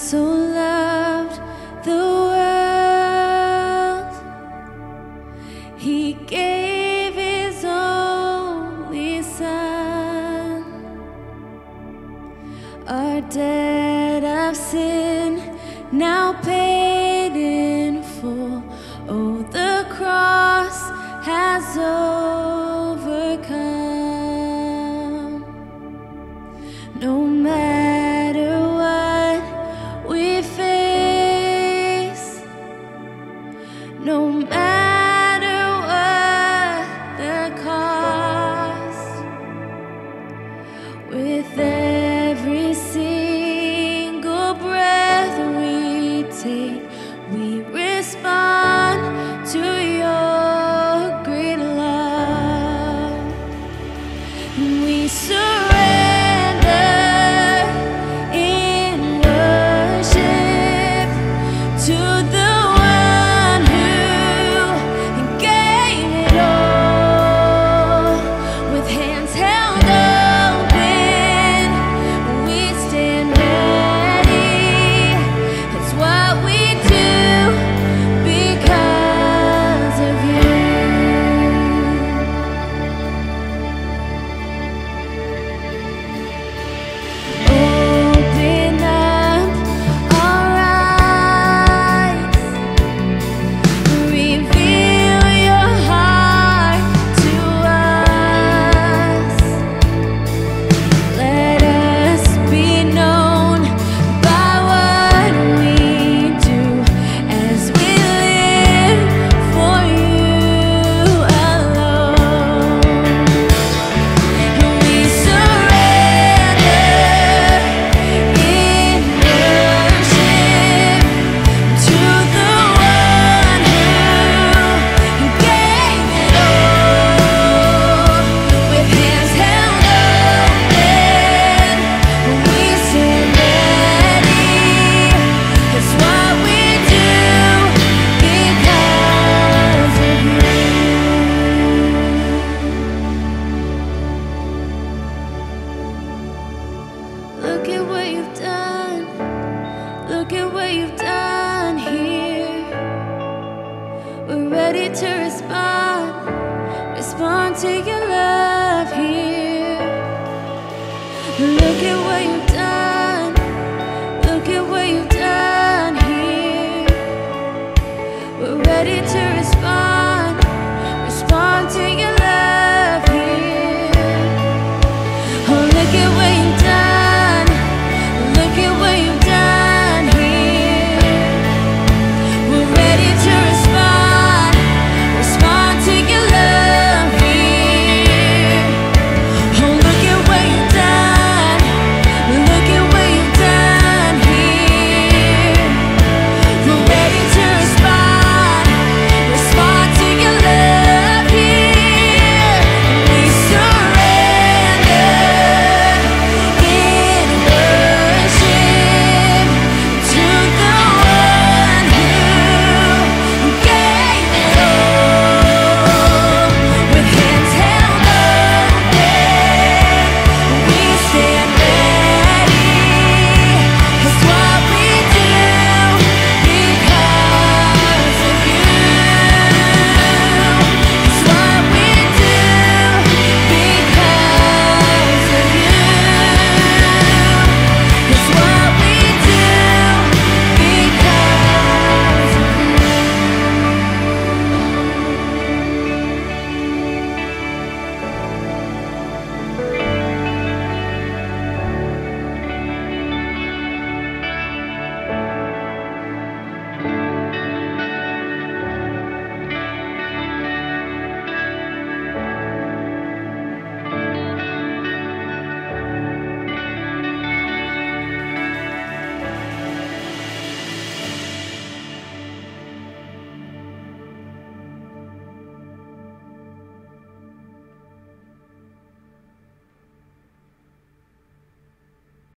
so loved the world, He gave His only Son. Our debt of sin now paid in full. Oh, the cross has overcome. No matter what we face, no matter what the cost, with every single breath we take, we respond to your great love. We surrender in worship to the one who gave it all. With hands held open, we stand ready. It's what we do because of you. Open up our eyes, reveal your heart to us. Let us be known by what we do as we live for you alone. We surrender in worship to the one who gave it all. With hands held open, we stand ready. It's what we do because of you. Look at what you've done. Look at what you've done here. We're ready to respond to your love here. Look at what you've